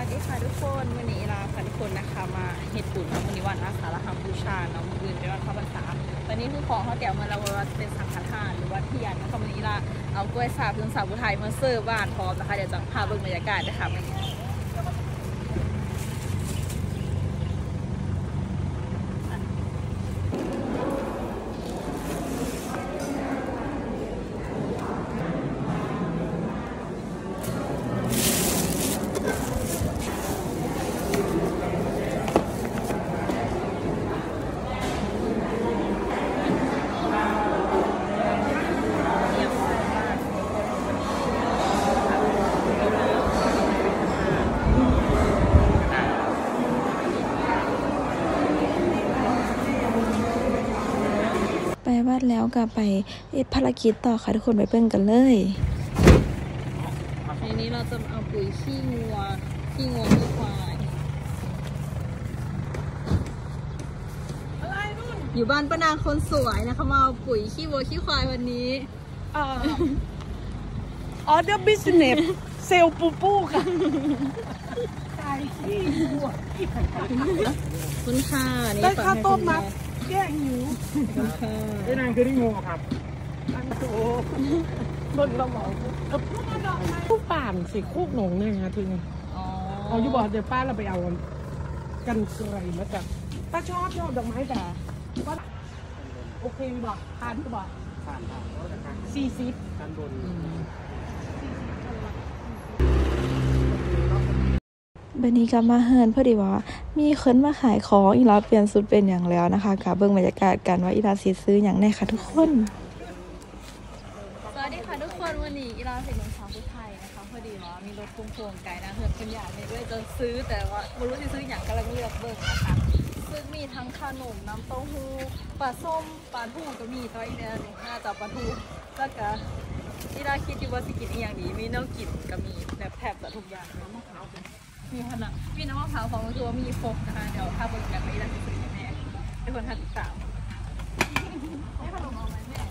วัสดีค่ะทุกคนวันนี้ลาค่ะทุกคนนะคะมาเฮ็ดปุ่นวันนี้วันอาสาฬหบูชาเนาะมื้ออื่นเป็นวันเข้าพรรษาวันนี้คือของเขาแถวมาแล้วว่าเป็นสังฆทานหรือว่าเทียนนะคะวันนี้ลาเอากล้วยสาบถึงสาวผู้ไทยมาเสิร์ฟบ้านพร้อมนะคะเดี๋ยวจะพาเบิ่งบรรยากาศนะคะวันนี้ไปวัดแล้วก็ไปภารกิจต่อค่ะทุกคนไปเบิ่งกันเลยทีนี้เราจะเอาปุ๋ยขี้งัวขี้ควายอยู่บ้านป้านางคนสวยนะคะมาเอาปุ๋ยขี้วัวขี้ควายวันนี้ออเดอร์บิสเนสเซลปูปูค่ะขายขี้วัวคุณค่ะได้ข้าวต้มมัดแก้หิวคุณค่ะไอ้นางคือที่งูครับอันโตบนเราบอกคู่ป่านสิคู่หนงเนี่ยนะถึงเอาอยู่บอกเดี๋ยวป้าเราไปเอากันไกลมาจากป้าชอบดอกไม้แต่ว่าโอเคบอกทานก็บอกผ่าน 40 ด้านบนบันนี้ก็มาเฮิร์นพอดีว่ามีคนมาขายของอีลาเปลี่ยนสุดเป็นอย่างแล้วนะคะกับเบิ่งบรรยากาศกันว่าอีลาสิซื้ออย่างแน่ค่ะทุกคนสวัสดีค่ะทุกคนวันนี้อีลาเป็นน้องสาวผู้ไทยนะคะพอดีว่ามีรถพุ่งโครงไกลนะเฮิร์นเป็นอย่างนี้ด้วยจะซื้อแต่ว่าไม่รู้จะซื้ออย่างกำลังเลือกเบิ่งนะคะซึ่งมีทั้งขนมน้ำเต้าหู้ปลาส้มปลาทูก็มีตัวอีกเนี่ยน่าจะปลาทูแล้วก็อีลาคิดอยู่ว่าสิกินอีกอย่างดีมีน้ำกินก็มีแบบแทบจะทุกอย่างน้ำมะพร้าวมีขนาดมีน้ำมะพร้าวของตัวมีครบนะคะเดี๋ยวถ้าเบิ่งกันไม่ได้จะซื้อแม่ให้คนทันติดตามให้ขนมเอาไหมแม่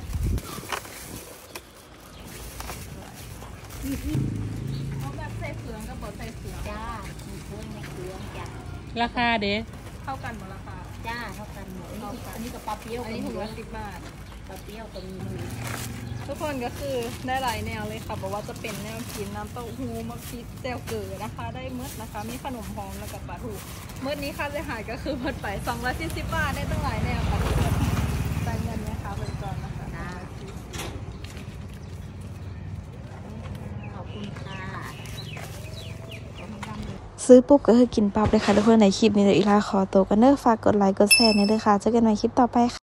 เขาแบบใส่เฟืองกับบดใส่เฟืองจ้ามีเครื่องในเครื่องจ้าราคาเด้เท่ากันหมดราคาจ้าเท่ากันหมดอันนี้กับปลาเปรี้ยวอันนี้ถุงละ10 บาทปลาเปรี้ยวตรงนี้ทุกคนก็คือได้หลายแนวเลยค่ะบอกว่าจะเป็นแนวกินน้ำเต้าหู้มะพริกแจ่วเกลือนะคะได้มืดนะคะมีขนมหอมแล้วกับปลาทูมืดนี้ค่าเสียหายก็คือเพิ่มไป240 บาทได้ตั้งหลายแนวค่ะทุกคนจ่ายเงินนะคะบริการนะคะขอบคุณค่ะซื้อปุ๊บก็คือกินปั๊บเลยค่ะทุกคนในคลิปนี้เดี๋ยวอีลาขอตัวกันเด้อฝากกดไลค์กดแชร์นี่เลยค่ะเจอกันใหม่คลิปต่อไปค่ะ